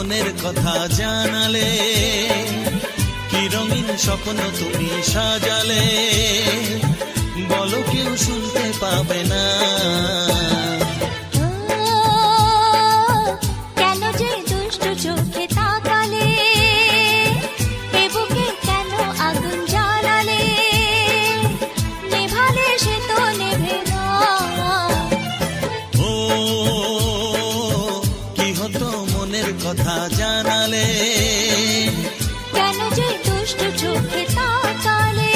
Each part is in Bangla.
মনের কথা জানালে, কি রঙিন স্বপ্ন তুমি সাজালে, বলো কেউ শুনতে পাবে না। কেন যে দুষ্টু চোখে তাকালে, এ বুকে কেন আগুন জ্বালালে, নেভালে সে তো নেভে না। ও কি হতো মনের কথা জানালে, কেন যে দুষ্টু চোখে তাকালে।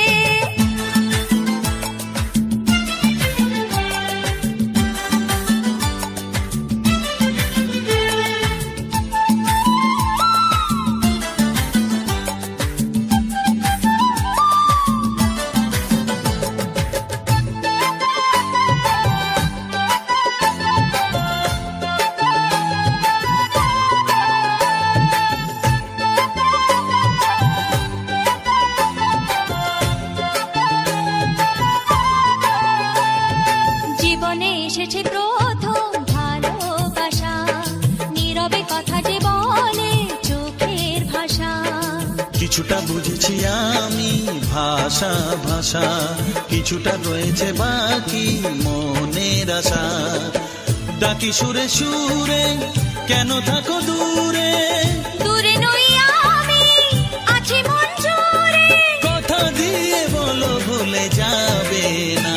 জীবনে এসেছে প্রথম ভালোবাসা, নীরবে কথা যে বলে চোখের ভাষা। কিছুটা বুঝেছি আমি ভাষা ভাষা, কিছুটা রয়েছে বাকি মনের আশা। ডাকি সুরে সুরে কেন থাকো দূরে, দূরে নই আমি আছি মন জুড়ে, কথা দিয়ে বলো ভুলে যাবে না।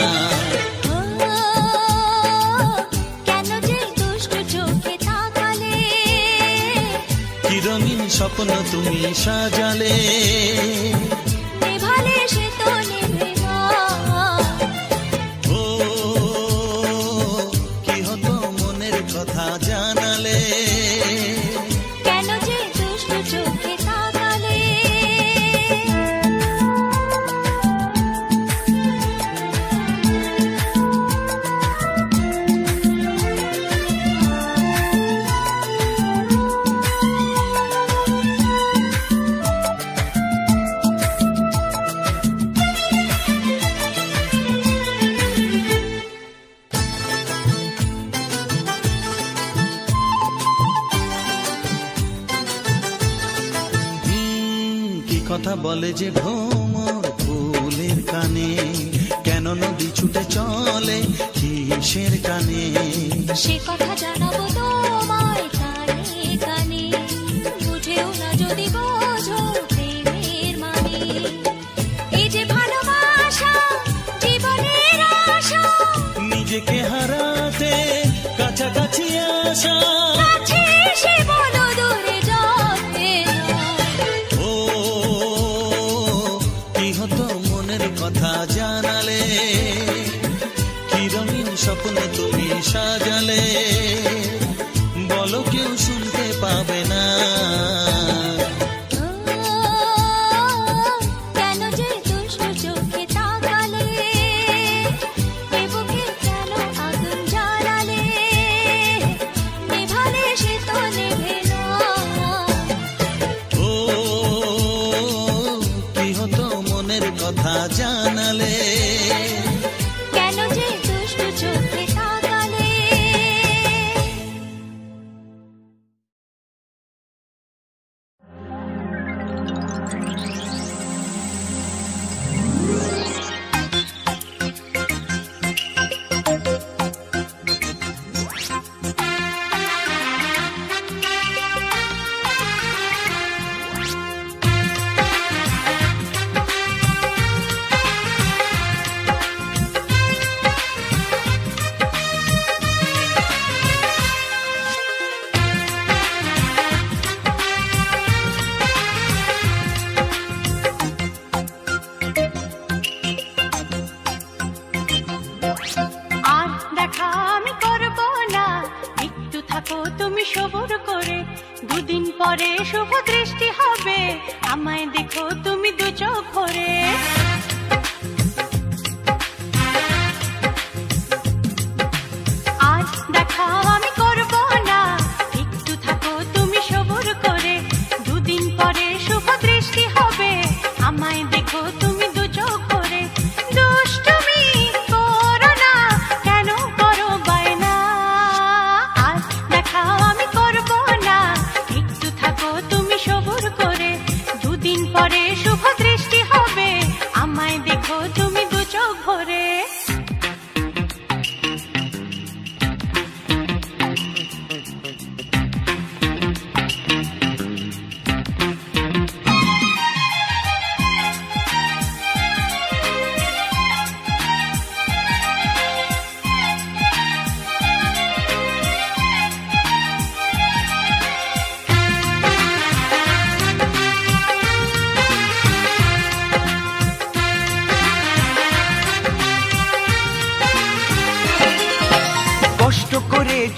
কেন যে দুষ্টু চোখে তাকালে, কি রঙিন স্বপ্ন তুমি সাজালে, নেভালে সে তো নেভে না। ও কি হতো মনের কথা জানালে, কেন যে দুষ্টু চোখে তাকালে। কি কথা বলে যে ভ্রমর ফুলের কানে, কেন নদী ছুটে চলে কিসের কানে। সে কথা জানাবো তোমায় কানে কানে, বুঝেও না যদি বোঝো প্রেমের মানে। এই যে ভালোবাসা জীবনের আশা, নিজেকে হারাতে কাছাকাছি আসা। কাছে এসে বলো দূরে যাবে না। ও কি হতো মনের কথা জানালে, কি রঙিন স্বপ্ন তুমি সাজালে, বলো কেউ শুনতে পাবে না। কেন যে দুষ্টু চোখে তাকালে, এ বুকে কেন আগুন জ্বালালে, নেভালে সে তো নেভে না। ও কি হতো মনের কথা জানালে, কেন যে দুষ্টু চোখে তাকালে। আর দেখা আমি করব না, একটু থাকো তুমি সবুর করে। দুদিন পরে শুভ দৃষ্টি হবে, আমায় দেখো তুমি দু চোখ ভরে। আজ দেখা আমি করব না, একটু থাকো তুমি সবুর করে। দুদিন পরে শুভ দৃষ্টি হবে, আমায় দেখো তুমি দু চোখ ভরে। দুষ্টুমি করো না, কেন করো বায়না। আজ দেখা আমি করব না,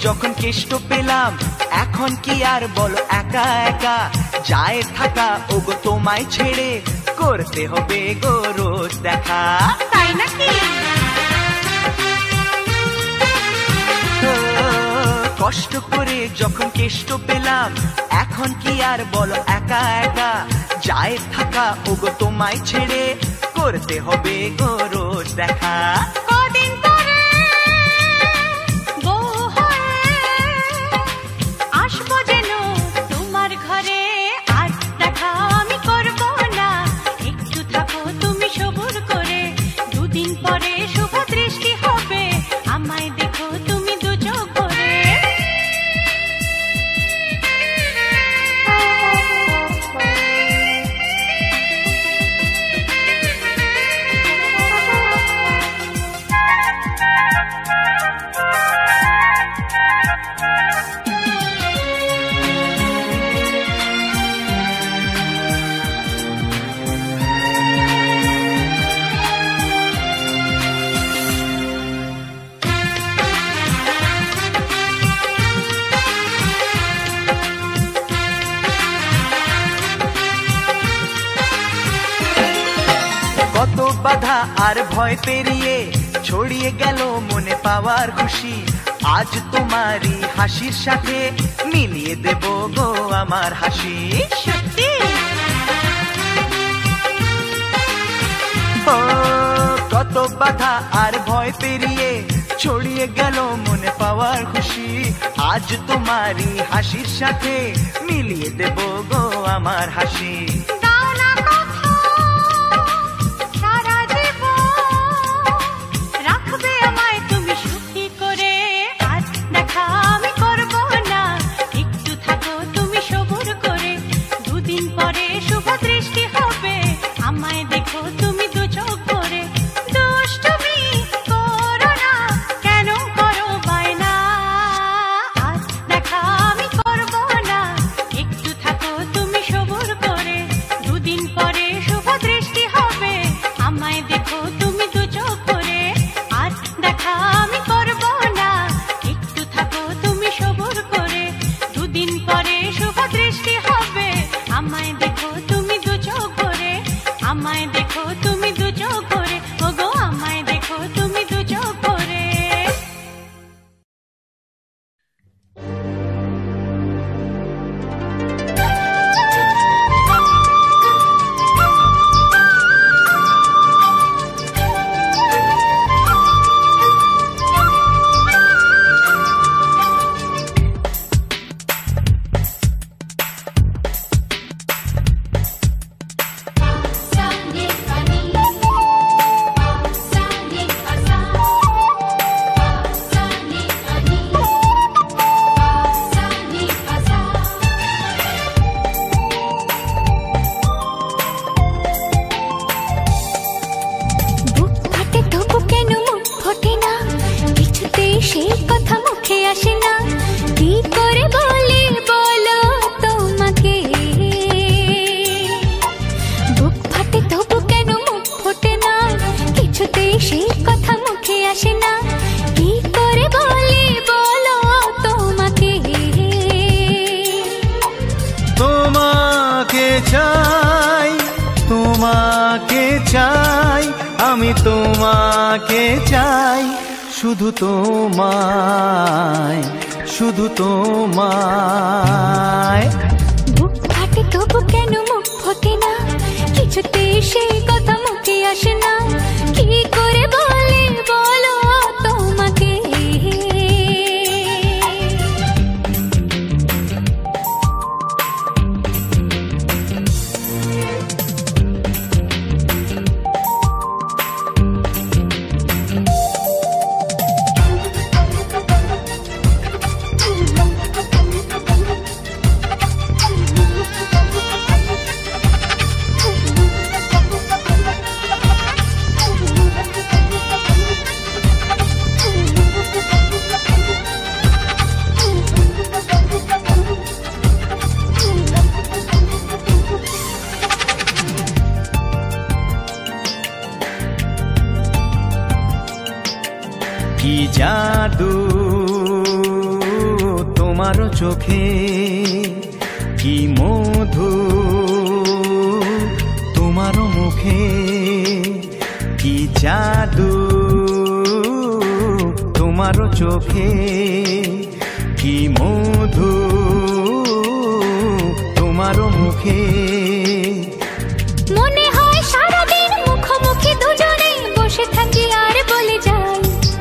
যখন কেষ্ট পেলাম, এখন কি আর বলো একা একা যায় থাকা, ওগো তোমায় ছেড়ে করতে হবে গো রোজ দেখা। তাই নাকি? কষ্ট করে যখন কেষ্ট পেলাম, এখন কি আর বলো একা একা যায় থাকা, ওগো তোমায় ছেড়ে করতে হবে গো রোজ দেখা। কদিন পরে বউ হয়ে আসবো যেন তোমার ঘরে, আর দেখা আমি করব না, একটু থাকো তুমি সবুর করে, দুদিন পরে শুভ দৃষ্টি হবে, আমায় দেখো তুমি দু চোখ ভরে। কত বাধা আর ভয় পেরিয়ে ছড়িয়ে গেল মনে পাওয়ার খুশি, আজ তোমারই হাসির সাথে মিলিয়ে দেব গো আমার হাসি। সত্যি? ও কত বাধা আর ভয় পেরিয়ে ছড়িয়ে গেল মনে পাওয়ার খুশি, আজ তোমারই হাসির সাথে মিলিয়ে দেব গো আমার হাসি। দাও না কথা সারা জীবন, রাখবে আমায় তুমি সুখী করে, আর দেখা আমি করব না, একটু থাকো তুমি সবুর করে, দুদিন পরে শুভ দৃষ্টি হবে, আমায় দেখো তুমি দু চোখ ভরে। দুষ্টুমি করো না, কেন করো বায়না, আর দেখা আমি করব না, একটু থাকো তুমি সবুর করে, দুদিন পরে শুভ দৃষ্টি হবে, আমায় দেখো তুমি দু চোখ ভরে, আর দেখা আমি করব না, একটু থাকো তুমি সবুর করে, দুদিন পরে শুভ দৃষ্টি হবে, আমায় দেখো তুমি দু চোখ ভরে, আমায় দেখো তুমি দু চোখ ভরে, ওগো আমায় দেখো তুমি দু চোখ ভরে। বুক ফাটে তবু কেন মুখ ফোটে না, কিছুতেই সেই কথা মুখে আসে না, কি করে বলে বলো তোমাকে। বুক ফাটে তবু কেন মুখ ফোটে না, কিছুতেই সেই কথা মুখে আসে না, কি করে বলে বলো তোমাকে। তোমাকে চাই, তোমাকে চাই, আমি তোমাকে চাই, শুধু তোমায়, শুধু তোমায়। বুক ফাটে তবু কেন মুখ ফোটে না, কিছুতেই সেই কথা মুখে আসে না, কি করে বলে বলো তোমাকে। কি জাদু তোমারও চোখে কি মধু, তোমারও মুখে কি জাদু, তোমারও চোখে কি মধু, তোমারও মুখে। মনে হয় সারাদিন মুখোমুখি দুজনে বসে থাকি আর বলে যাই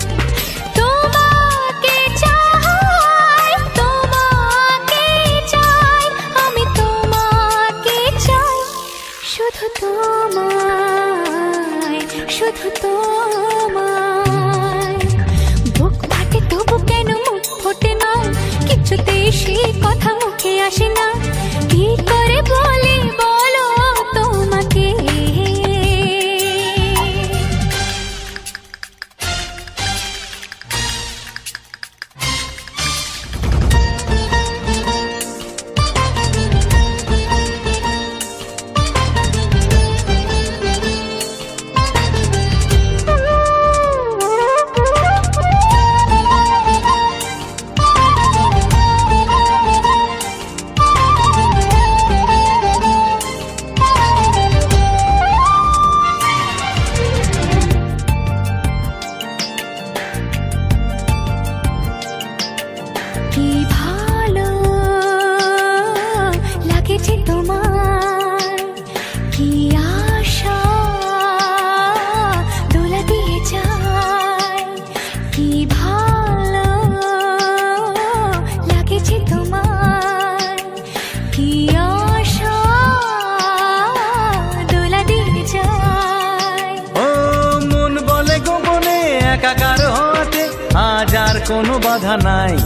তোমাকে চাই, তোমাকে চাই, আমি তোমাকে চাই, শুধু তোমায়, শুধু তোমায়। বুক ফাটে তবু কেন মুখ ফোটে না, কিছুতেই সে কথা মুখে আসে না, কি করে বলি বলো তোমাকে। কি ভালো লাগেছে তোমার, কি আশা দোলা দিয়ে যায়, কি ভালো লাগেছে তোমার, কি আশা দোলা দিয়ে যায়। ও মন বলে গোপনে একাকার হতে আজ আর কোনো বাধা নাই,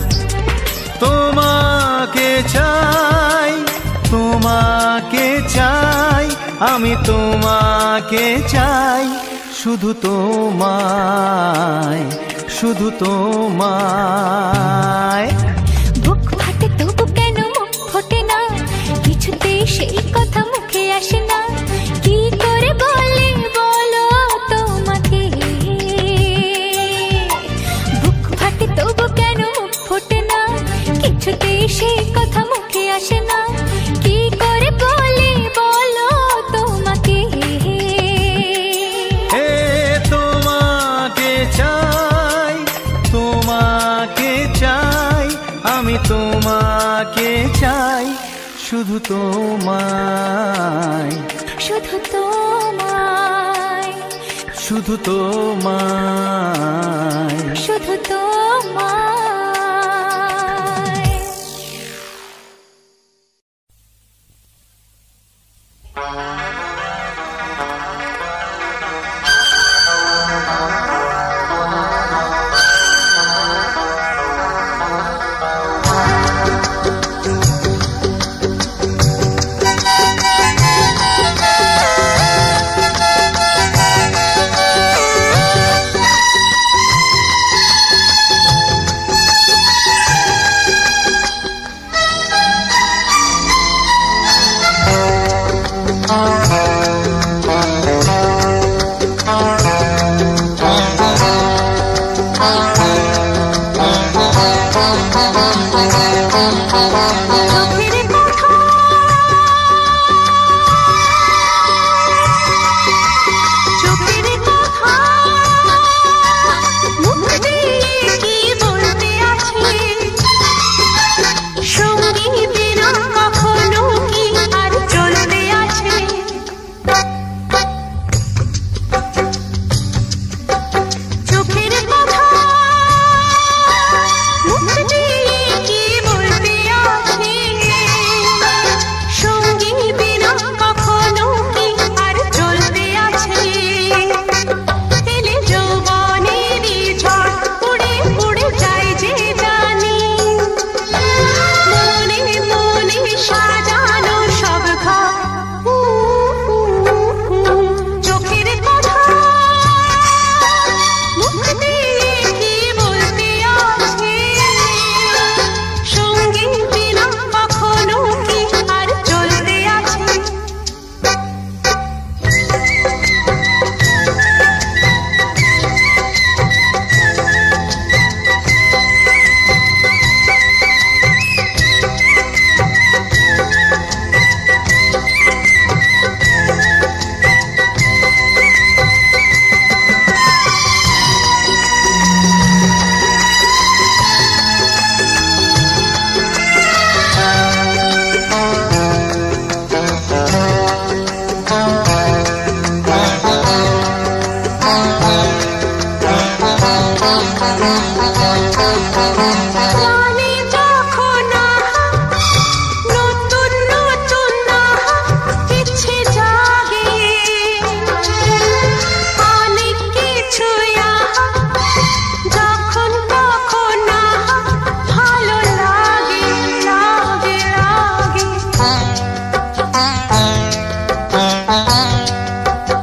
তোমাকে চাই, তোমাকে চাই, আমি তোমাকে চাই, শুধু তোমায়, শুধু তোমায়। বুক ফাটে তবু কেন মুখ ফোটে না, কিছুতেই সেই কথা মুখে আসে না, কি করে বলি বলো তোমাকে। বুক ফাটে তবু কেন মুখ ফোটে না, কিছুতেই সেই কথা মুখে আসে না, কি করে বলি বলো তোমাকে। হে তোমাকে চাই, তোমাকে চাই, আমি তোমাকে চাই, শুধু তোমায়, শুধু তোমায়, শুধু তোমায়। শুধু তোমায়।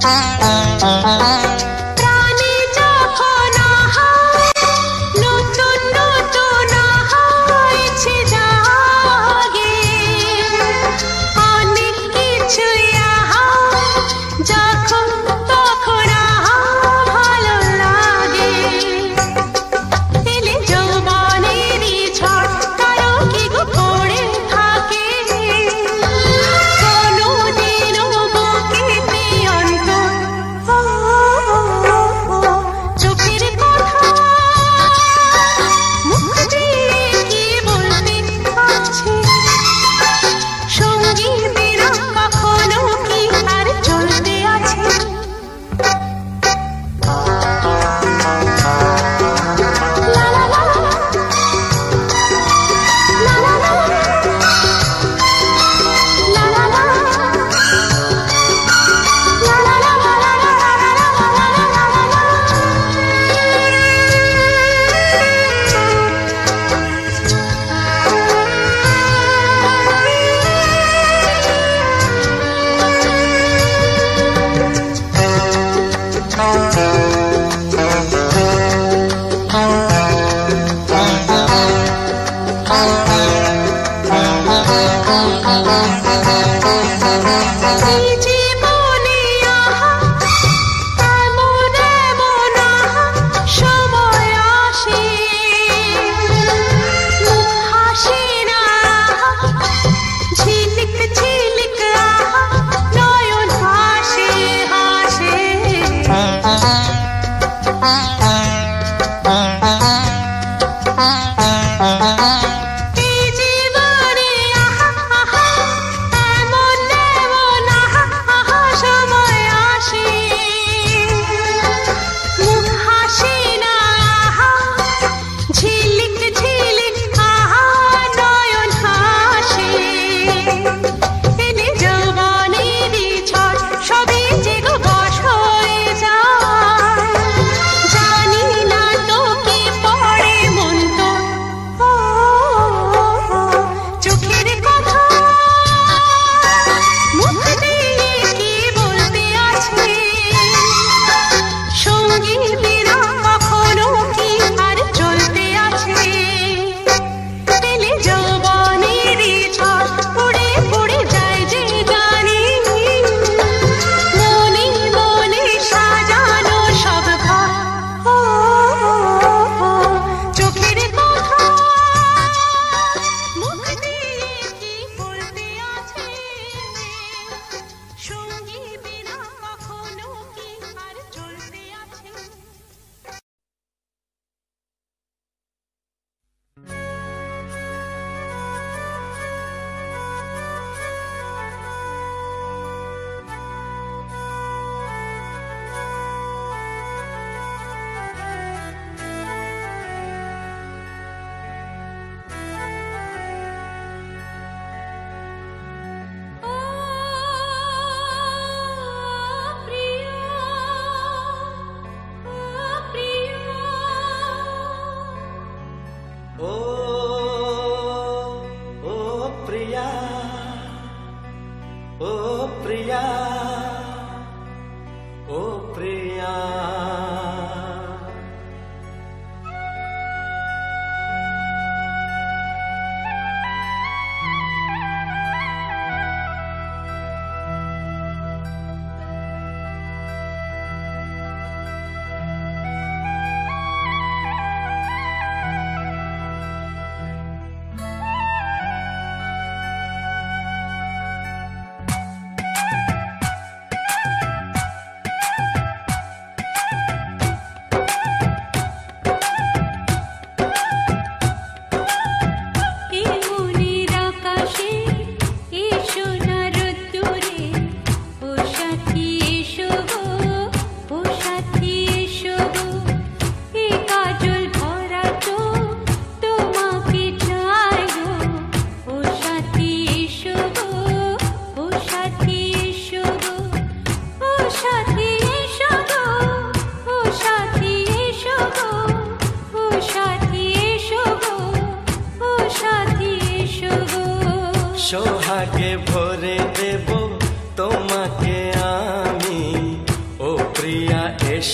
সোহাগে ভরে দেব তোমাকে আমি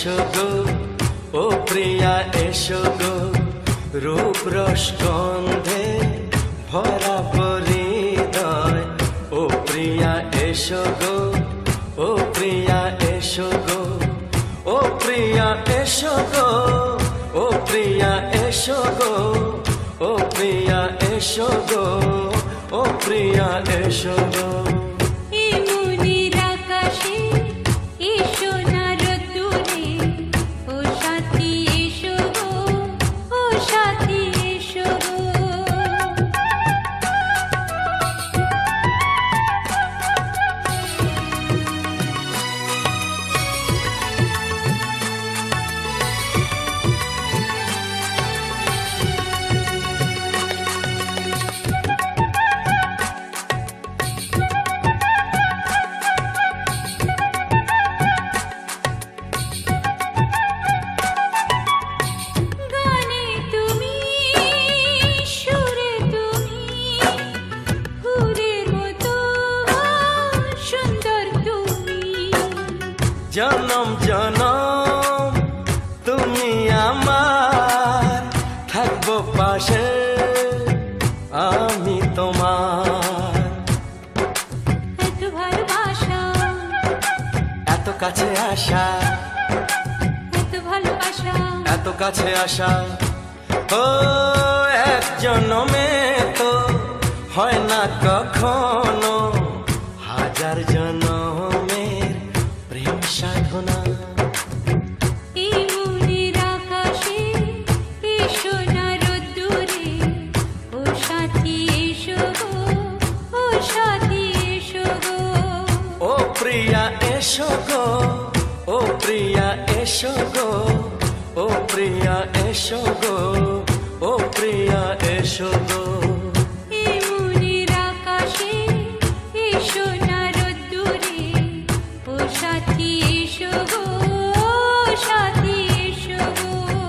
এসো গো ও প্রিয়া এসো গো রূপ রস গন্ধে ভরা হৃদয় ও প্রিয়া এসো গো ও প্রিয়া এসো গো ও প্রিয়া এসো গো ও প্রিয়া এসো গো ও প্রিয়া এসো গো ও প্রিয়া এসো গো এই মনের আকাশে এসো না রোদ্দুরে, ও সাথী এসো গো, ও সাথী এসো গো। গানে তুমি, সুরে তুমি, ফুলের মতো সুন্দর তুমি। জনম জনম তুমি আমার থাকবো পাশে আমি তোমার এত ভালোবাসা, এত কাছে আসা এত ভালোবাসা, এত কাছে আসা ও এক জনমে তো হয় না কখনো হাজার জনমের প্রেম সাধনা এই মনের আকাশে এসো না রোদ্দুরে, ও সাথী এসো গো, ও সাথী এসো গো। ও প্রিয়া এসো গো ও প্রিয়া এসো গো ও প্রিয়া এসো গো ও প্রিয়া এসো গো এই মনের আকাশে এসো না রোদ্দুরে, ও সাথী এসো গো, ও সাথী এসো গো।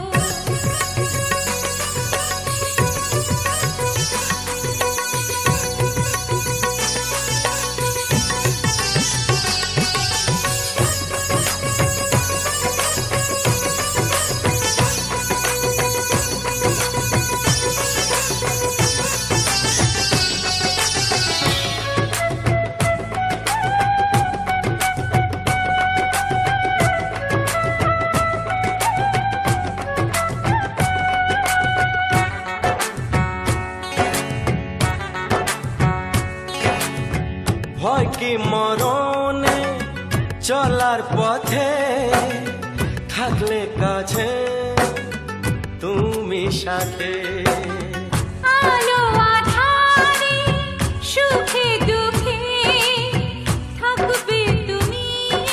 ভয় কি মরণে চলার পথে থাকলে কাছে তুমি সাথে আলো আঁধারে সুখে দুঃখে থাকবে তুমি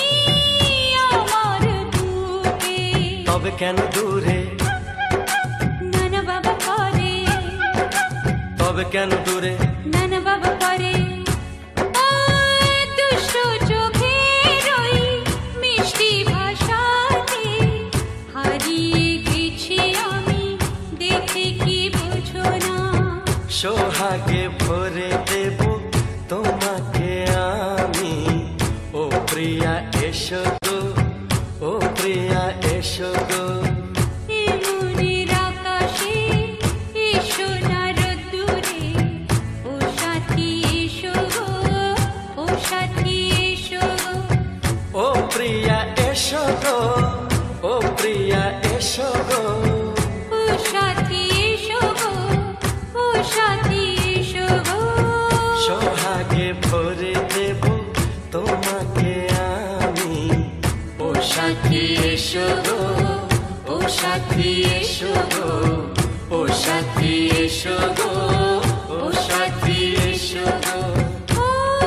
আমার বুকে। তবে কেন দূরে নানা বাবা করে, তবে কেন দূরে নানা বাবা করে। ওই দুষ্ট চোখের ওই মিষ্টি ভাষাতে হারিয়ে গেছি আমি, দেখে কি বোঝো না। সোহাগে ভরে দেব তোমাকে আমি ও প্রিয়া এসো গো ও প্রিয়া এসো গো এই মনের আকাশে এসো না রোদ্দুরে, ও সাথী এসো গো, ও সাথী এসো গো। ও প্রিয়া এসো গো ও প্রিয়া এসো গো ও সাথী এসো গো, ও সাথী এসো গো। সোহাগে ভরে দেব তোমাকে আমি ও সাথী এসো গো ও সাথী এসো গো ও সাথী এসো গো ও সাথী এসো গো ও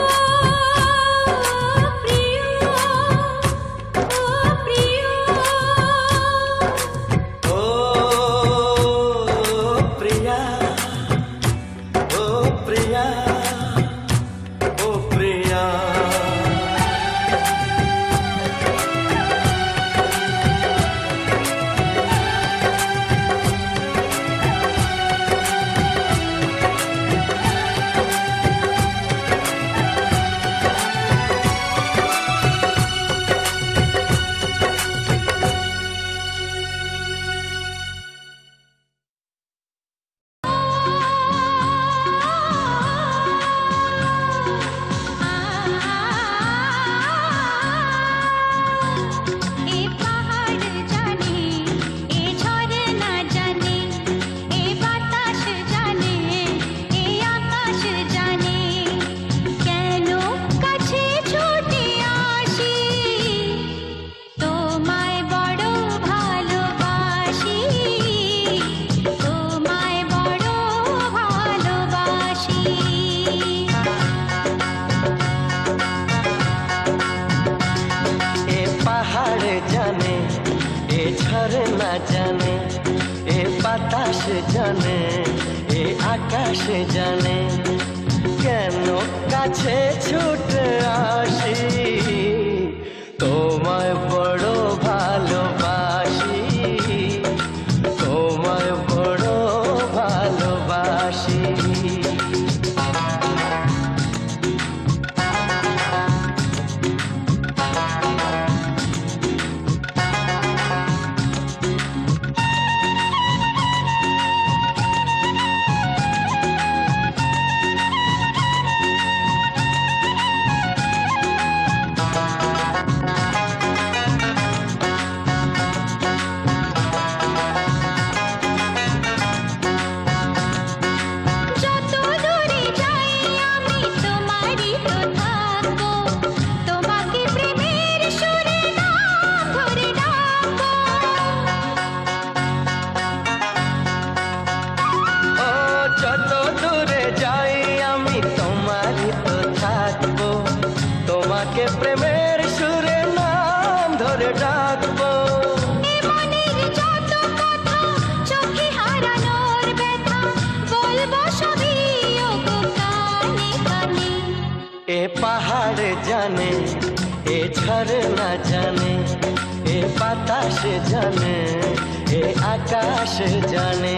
প্রিয়, ও প্রিয়, ও প্রিয়া ও প্রিয়া ও প্রিয়া ঝরনা জানে, এ বাতাস জানে, এ আকাশ জানে, কেন কাছে ছুটে আসি, তোমায় বড় ভালোবাসি, তোমায় বড় ভালোবাসি। পাহাড় জানে, এ ঝরনা জানে, এ বাতাস জানে, এ আকাশ জানে।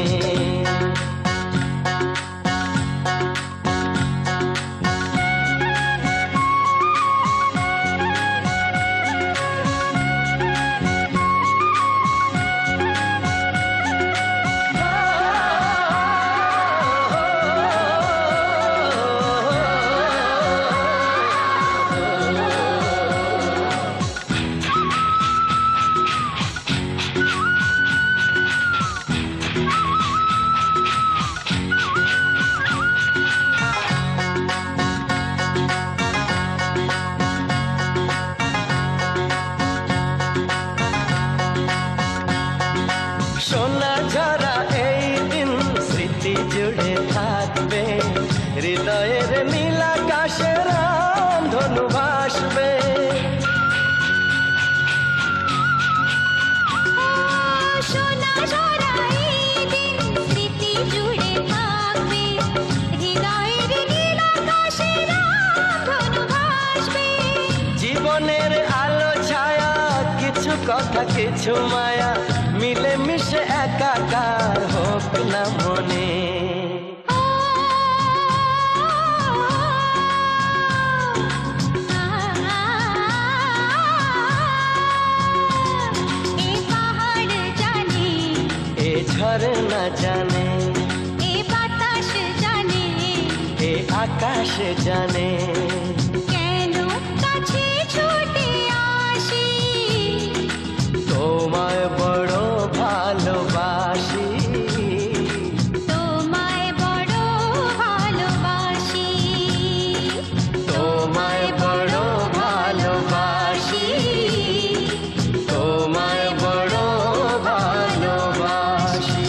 সোনা ঝরা এই দিন স্মৃতি জুড়ে থাকবে, হৃদয়ের নীল আকাশে রামধনু ভাসবে। সোনা ঝরা এই দিন স্মৃতি জুড়ে থাকবে, হৃদয়ের নীল আকাশে রামধনু ভাসবে। জীবনের আলো ছায়া, কিছু কথা কিছু মায়া, মিলে মিশে একাকার হোক না মনে। এ পাহাড় জানে, এ ঝরনা জানে, এ বাতাস জানে, এ আকাশ জানে, কেন কাছে ছুটে আসি, তোমায় বড় ভালোবাসি, তোমায় বড় ভালোবাসি, তোমায় বড় ভালোবাসি, তোমায় বড় ভালোবাসি।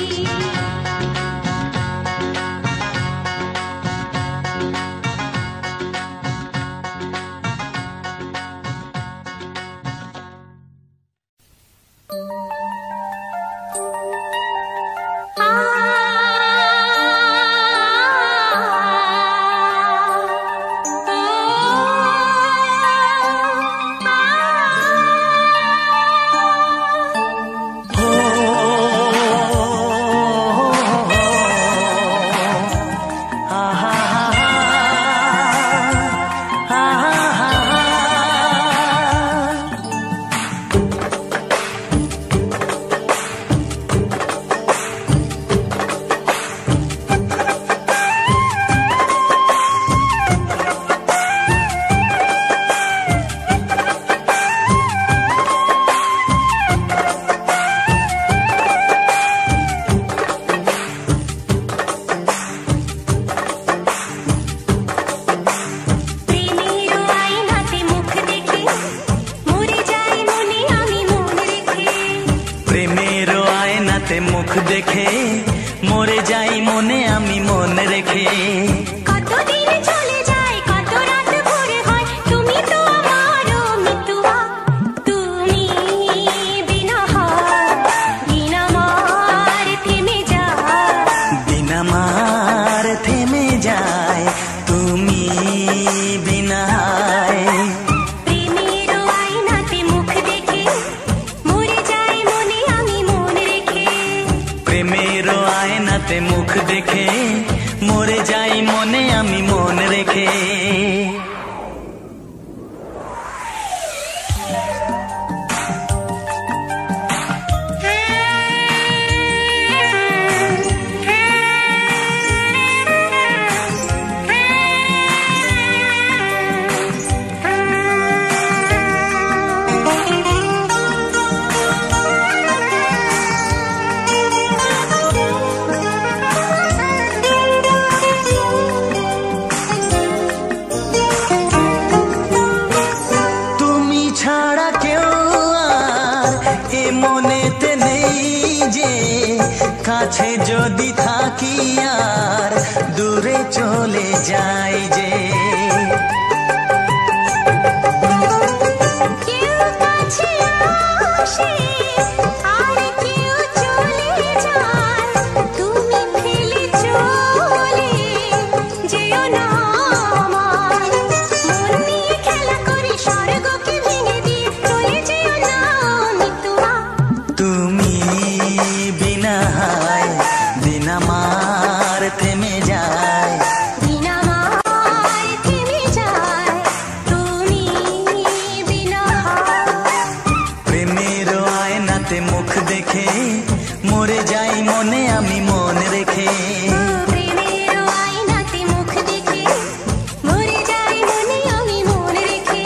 মুখ দেখে মরে যাই মনে আমি মন রেখে। কতদিন চলে যায় কত রাত ভোরে হয় তুমি তো আমারও মিতুয়া, তুমি বিনা আয়নাতে মুখ দেখে মরে যাই মনে আমি মন রেখে। কাছে যদি থাকি আর দূরে চলে যাই যে, কেউ কাছে আসে আর কেউ চলে যায়, তুমি ফেলে চলে যেও না আমার। মন নিয়ে খেলা করে স্বর্গকে ভেঙে দিয়ে চলে যেও না মিতুয়া। তুমি বিনা দিন আমার থেমে যায়, দিন আমার থেমে যায়, তুমি বিনা। প্রেমের আয়নাতে মুখ দেখে মরে যাই মনে আমি মন রেখে। প্রেমের আয়নাতে মুখ দেখে মরে যাই মনে আমি মন রেখে।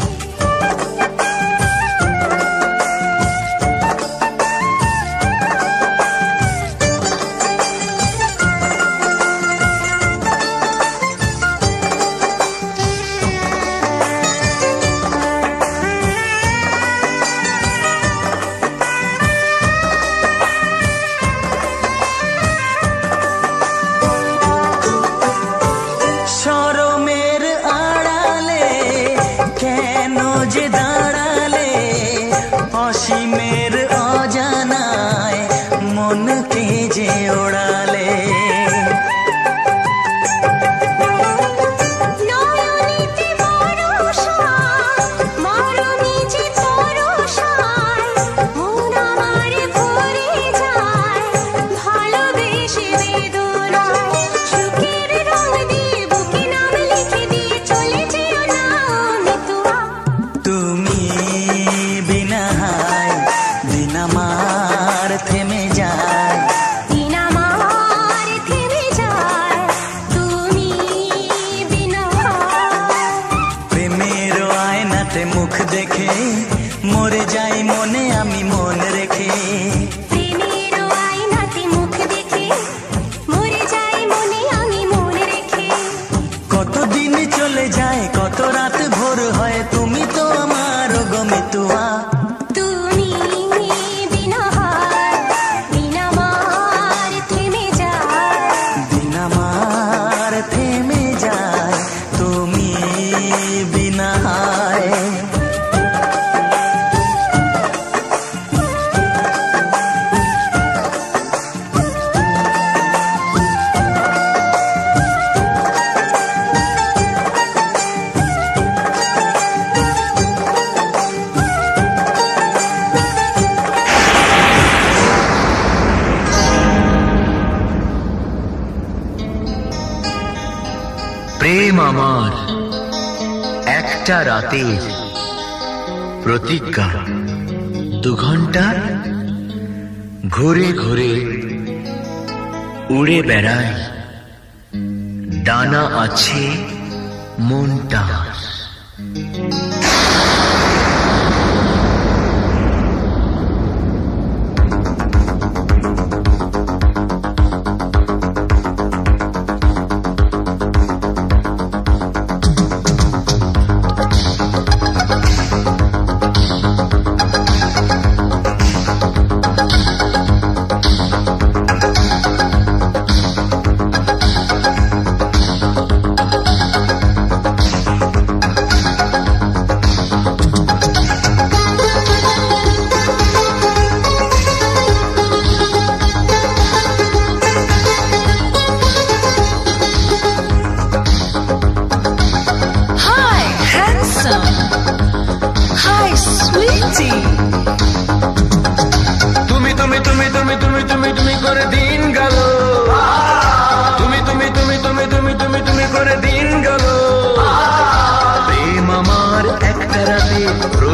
শরমের আড়ালে কেন যে দাঁড়ালে, অসীমের অজানায় মনকে যে ওড়ালে। নয়নেতে বরষা মরমে যে তরসায়, মন আমার ভরে যায় ভালোবেসে বেদনায়। সুখের রং দিয়ে বুকে নাম লিখে দিয়ে চলে যেও না মিতুয়া। তুমি বিনা দিন আমার থেমে যায়, দিন আমার থেমে যায়, তুমি বিনা। প্রেমের আয়নাতে মুখ দেখে মরে যাই মনে আমি মন রেখে। প্রেমের আয়নাতে মুখ দেখে মরে যাই মনে আমি মন রেখে। কতদিন চলে যায় কত রাত ভোর হয়, তুমি তো আমার গো মিতুয়া। তুমি বিনা দিন আমার থেমে যায়, দিন আমার থেমে যায়, তুমি বিনা। প্রেম আমার একটা রাতের প্রতিজ্ঞা, 2 ঘন্টার ঘুরে ঘুরে উড়ে বেড়াই, ডানা আছে মনটার।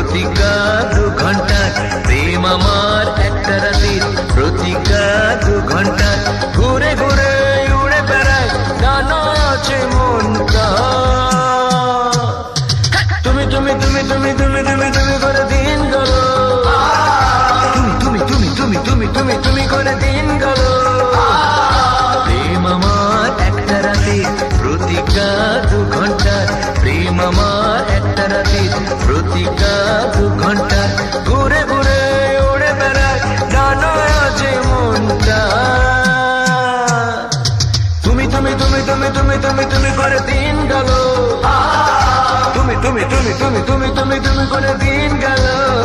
প্রতিজ্ঞা 2 ঘন্টা প্রেম আমার একটা রাতে প্রতিজ্ঞা 2 ঘন্টা ঘুরে ঘুরে উড়ে বেড়ায় ডানা আছে মনটা তুমি তুমি তুমি তুমি তুমি তুমি তুমি করে দিন গেল তুমি তুমি তুমি তুমি তুমি তুমি করে দিন গেল প্রেম আমার একটা রাতে প্রতিজ্ঞা 2 ঘন্টা প্রেম আমার একটা রাতে প্রতিজ্ঞা 2 ঘন্টা ঘুরে ঘুরে উড়ে বেড়ায় ডানা আছে মনটা তুমি তুমি তুমি তুমি তুমি তুমি তুমি করে দিন গেল তুমি তুমি তুমি তুমি তুমি তুমি তুমি করে দিন গেল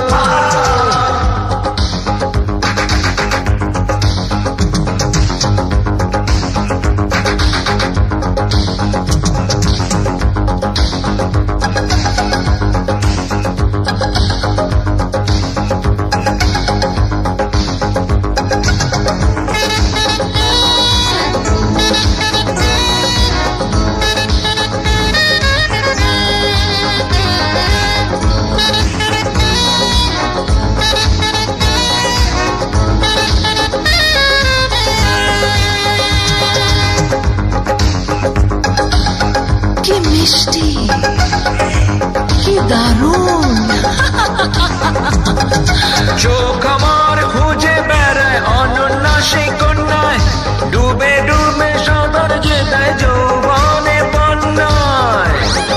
চোখ আমার খুঁজে বেড়ায় অনন্যা সেই কন্যায় ডুবে ডুবে সাঁতার যেতায় যৌবনে বন্যায়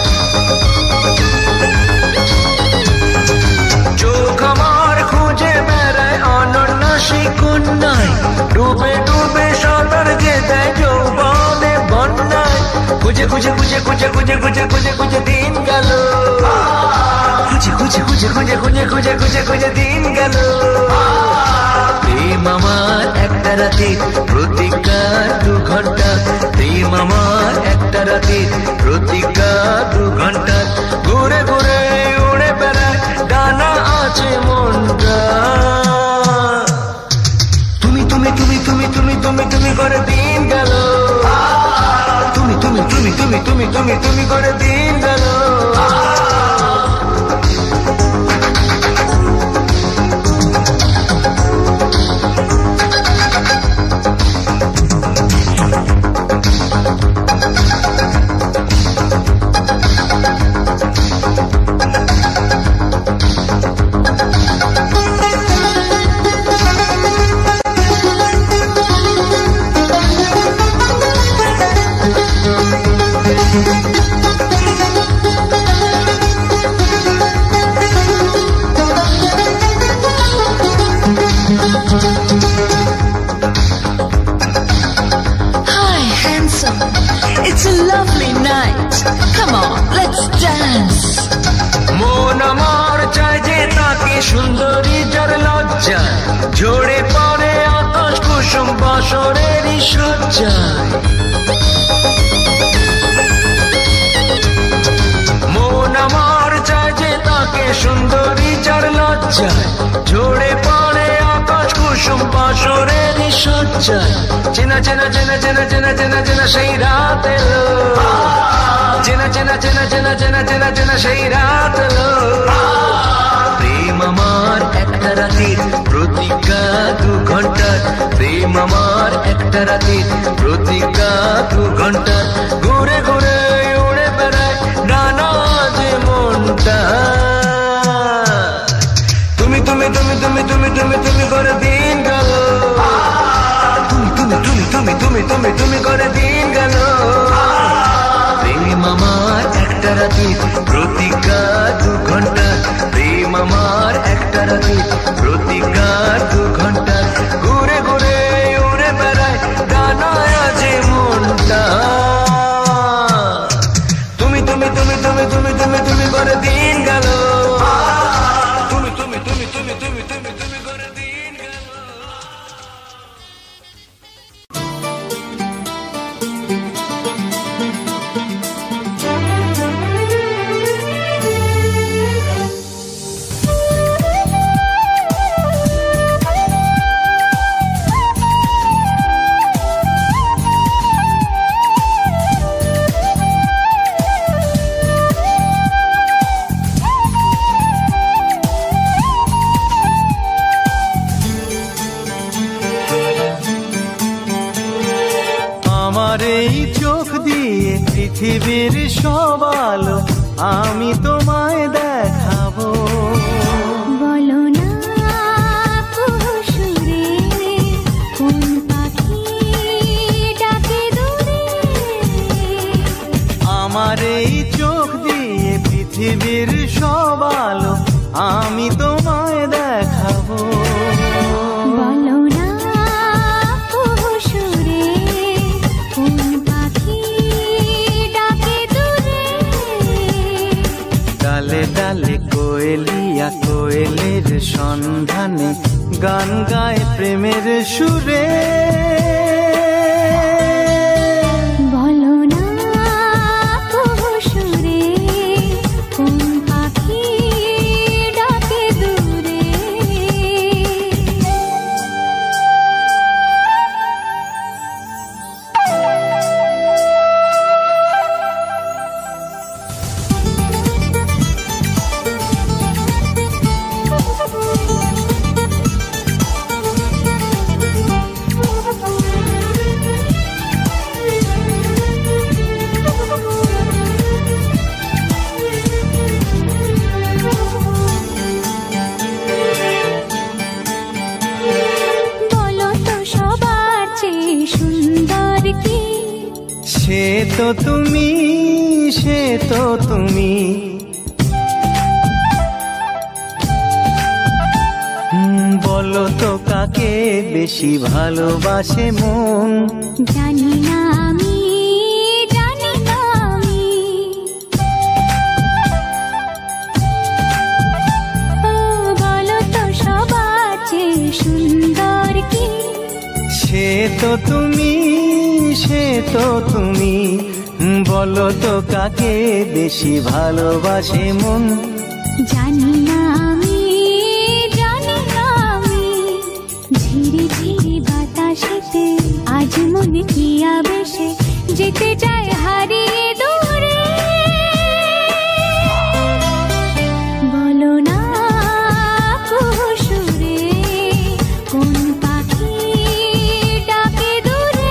চোখ আমার খুঁজে বেড়ায় অনন্যা সেই কন্যায় ডুবে ডুবে সাঁতার যেতায় যৌবনে বন্যায় খুঁজে খুঁজে খুঁজে খুঁজে খুঁজে খুঁজে খুঁজে খুঁজে দিন গেল খুঁজে খুঁজে খুঁজে খুঁজে খুঁজে খুঁজে খুঁজে খুঁজে দিন গেল প্রেম আমার একটা রাতে প্রতিজ্ঞা 2 ঘন্টা প্রেম আমার একটা রাতে প্রতিজ্ঞা 2 ঘন্টা ঘুরে ঘুরে উড়ে বেড়ায় ডানা আছে মনটা তুমি তুমি তুমি তুমি তুমি তুমি তুমি করে দিন গেল তুমি তুমি তুমি তুমি তুমি তুমি তুমি করে দিন গেল Hi, handsome. It's a lovely night. Come on, let's dance. মন আমার চায় যে তাকে সুন্দরী যার লজ্জা ঝরে পড়ে আকাশ কুসুম বাসরেরই সজ্জায় মন আমার চায় যে তাকে সুন্দরী যার লজ্জায় ঝরে পড়ে আকাশ কুসুম বাসরেরই সজ্জায় চেনা চেনা চেনা চেনা চেনা চেনা চেনা সেই রাত এলো চেনা চেনা চেনা চেনা চেনা চেনা চেনা সেই রাত এলো প্রেম আমার একটা রাতে প্রতিজ্ঞা 2 ঘন্টা প্রেম আমার একটা রাতে প্রতিজ্ঞা 2 ঘন্টা ঘুরে ঘুরে উড়ে বেড়ায় ডানা যে মনটা তুমি তুমি তুমি তুমি তুমি তুমি তুমি করে দিন গেল তুমি তুমি তুমি তুমি তুমি তুমি তুমি করে দিন গেল প্রেম আমার একটা রাতে প্রতিজ্ঞা 2 ঘন্টা প্রেম আমার একটা রাতে প্রতিজ্ঞা 2 ঘন্টা ঘুরে ঘুরে উড়ে বেড়ায় ডানা আছে মনটা তুমি তুমি তুমি তুমি তুমি তুমি তুমি করে দিন গেল তুমি তুমি তুমি তুমি তুমি তুমি তুমি করে দিন গেল পৃথিবীর সব আলো আমি তোমায় দেখাবো। বলো না কুহুসুরে কোন পাখি ডাকে দূরে। আমার এই চোখ দিয়ে পৃথিবীর সব আলো আমি তোমায় দেখাবো। বলো না কুহুসুরে কোন পাখি ডাকে দূরে। ডালে ডালে কোয়েলিয়া কোয়েলের সন্ধানে গান গায় প্রেমের সুরে। বলো না কুহুসুরে কোন পাখি ডাকে দূরে। বলো তো সবার চেয়ে সুন্দর কি? সে তো তুমি, সে তো তুমি। বলো তো কাকে বেশি ভালোবাসে মন? জানি না আমি, জানি না আমি। ও বলো তো সবার চেয়ে সুন্দর কি? সে তো তুমি, সে তো তুমি। বলো তো কাকে বেশি ভালোবাসে মন? জানি না আমি, জানি না আমি। ঝিরি ঝিরি বাতাসেতে আজ মনে কি আবেশে যেতে চায় হারিয়ে দূরে। বলো না কুহুসুরে কোন পাখি ডাকে দূরে।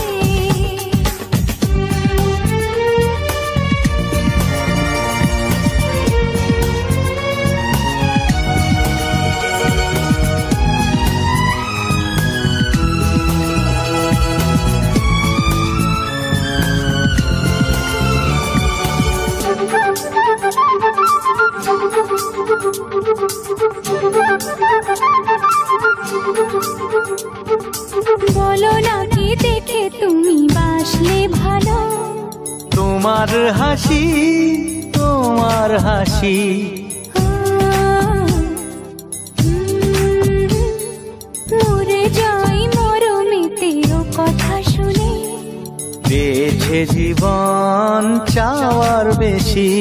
বলো না কি দেখে তুমি বাসলে ভালো? তোমার হাসি, তোমার হাসি। মরে যাই মরমেতে ও কথা শুনে। পেয়েছে জীবন চাওয়ার বেশি।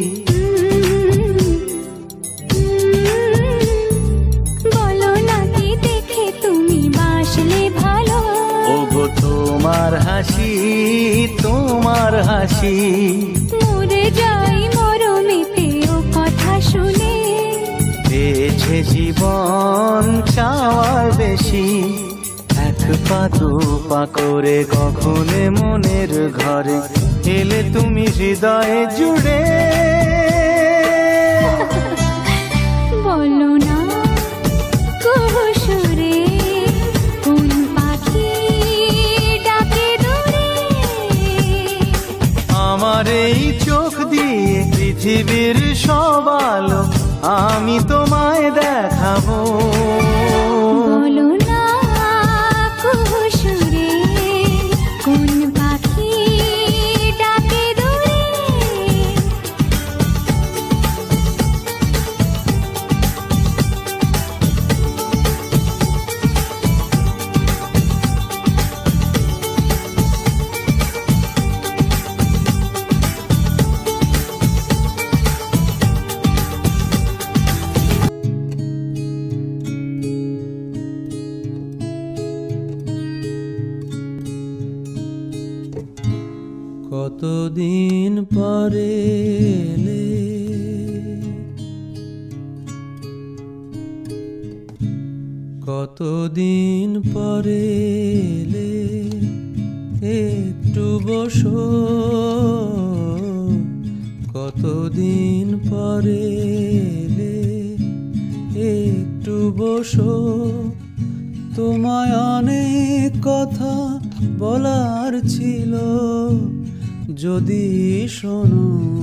বলো না কি দেখে তুমি বাসলে ভালো? ওগো তোমার হাসি, তোমার হাসি। মরে যাই মরমেতে ও কথা শুনে। পেয়েছে জীবন চাওয়ার বেশি। এক পা দু পা করে কখনে মনের ঘরে এলে তুমি হৃদয়ে জুড়ে। বলো না কুহুসুরে কোন পাখি ডাকে দূরে। আমার এই চোখ দিয়ে পৃথিবীর সব আলো আমি তোমায় দেখাবো। বলো না কুহুসুরে কোন পাখি ডাকে দূরে। কতদিন পরে এলে, কতদিন পরে এলে, একটু বসো, কতদিন পরে এলে, একটু বসো, তোমায় অনেক কথা বলার ছিল, যদি শোনো,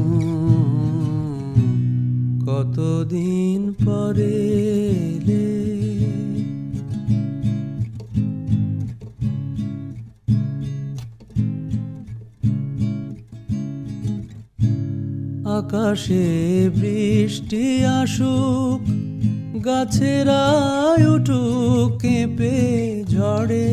কতদিন পরে এলে। আকাশে বৃষ্টি আসুক, গাছেরা উঠুক কেঁপে ঝড়ে,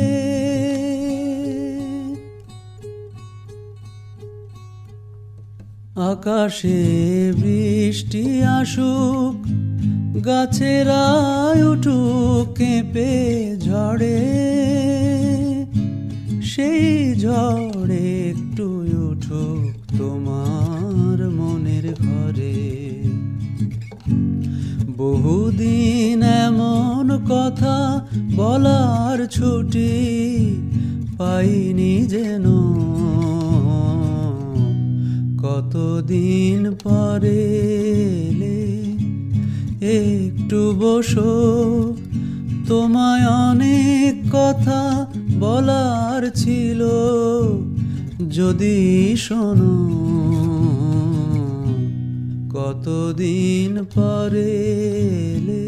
আকাশে বৃষ্টি আসুক, গাছেরা উঠুক কেঁপে ঝড়ে, সেই ঝড়ে একটু উঠুক তোমার মনের ঘরে। বহুদিন এমন কথা বলার ছুটি পাইনি যেন, কতদিন পরে এলে, একটু বসো, তোমায় অনেক কথা বলার ছিল, যদি শোনো, কতদিন পরে এলে।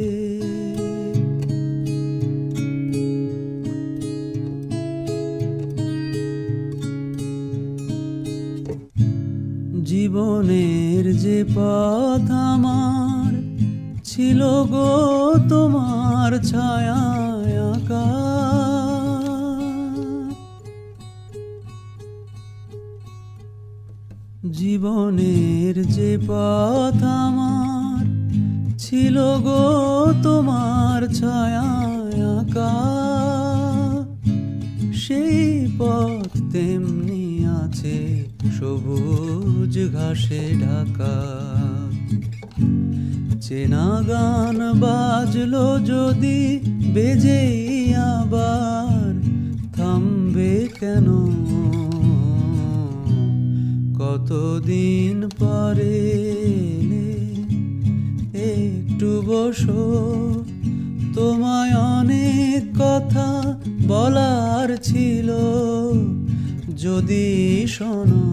জীবনের যে পথ আমার ছিল গো তোমার ছায়ায় আঁকা, জীবনের যে পথ আমার ছিল গো তোমার ছায়ায় আঁকা, সেই পথ তেমনি আছে সবুজ ঘাসে ঢাকা। চেনা গান বাজলো যদি বেজেই আবার, থামবে কেন, কতদিন পরে এলে, একটু বসো, তোমায় অনেক কথা বলার ছিল, যদি শোনো,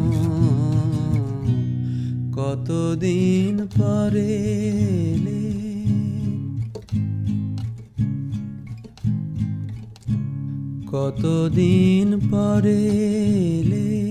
কতদিন পরে এলে। কতদিন পরে এলে।